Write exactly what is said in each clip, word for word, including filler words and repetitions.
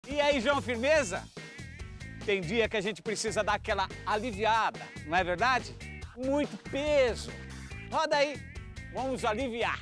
E aí, João, firmeza? Tem dia que a gente precisa dar aquela aliviada, não é verdade? Muito peso. Roda aí, vamos aliviar.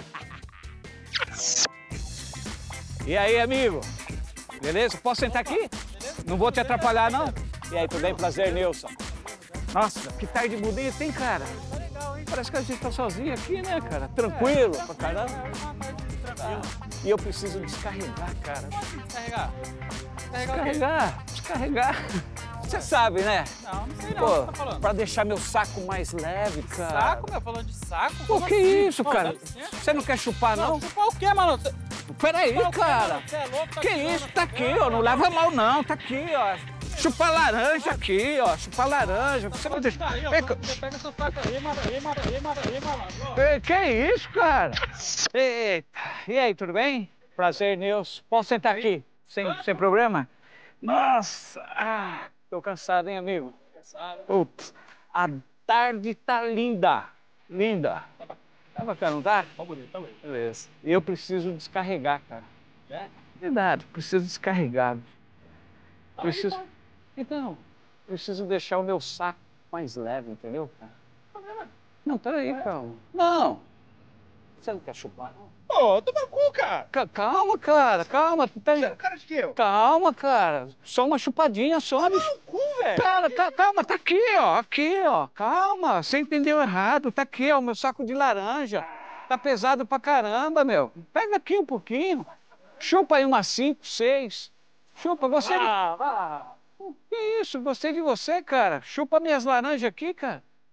E aí, amigo? Beleza? Posso sentar aqui? Não vou te atrapalhar, não? E aí, tudo bem? Prazer, Nilson. Nossa, que tarde bonita, hein, cara? Parece que a gente tá sozinho aqui, né, cara? Tranquilo pra caramba. E eu preciso descarregar, cara. Descarregar? Descarregar, descarregar. Você sabe, né? Não, não sei não. Pô, O que você tá falando? pra deixar meu saco mais leve, cara. Saco, meu? Falando de saco? Pô, Como que assim? isso, Pô, cara? dá licença. Você não quer chupar, não? Não, chupar o quê, mano? Você- Peraí, chupar o quê, cara. mano? Você é louco? Tá Que tirando isso? essa Tá aqui, verga, ó. Não mano. leva mal, não. Tá aqui, ó. Chupar laranja aqui, ó. Chupar laranja. Você me deixa... Tá aí, ó. Vem cá. Você pega seu saco aí, mano. Aí, mano. Aí, mano. Aí, mano. Ei, que isso, cara? Eita. E aí, tudo bem? Prazer, Nilson. Posso sentar aqui? Sem, sem problema? Nossa. Ah, tô cansado, hein, amigo? Cansado. Putz, a tarde tá linda. Linda. Tá bacana, não tá? Tá bonito, tá bonito. Beleza. Eu preciso descarregar, cara. É? Verdade, preciso descarregar. Tá Preciso... aí, Então, preciso deixar o meu saco mais leve, entendeu, cara? Não, peraí, calma. Não! Você não quer chupar, não? Ô, toma cu, cara. Ca- Calma, cara, calma. Tu tá... Você é o cara de que eu? Calma, cara. Só uma chupadinha, só. bicho. Toma cu, velho. Cara, tá, calma, tá aqui, ó. Aqui, ó. Calma, você entendeu errado. Tá aqui, ó, o meu saco de laranja. Tá pesado pra caramba, meu. Pega aqui um pouquinho. Chupa aí umas cinco, seis. Chupa, você... Ah, vai lá. Que isso? Gostei de você, cara. Chupa minhas laranjas aqui, cara.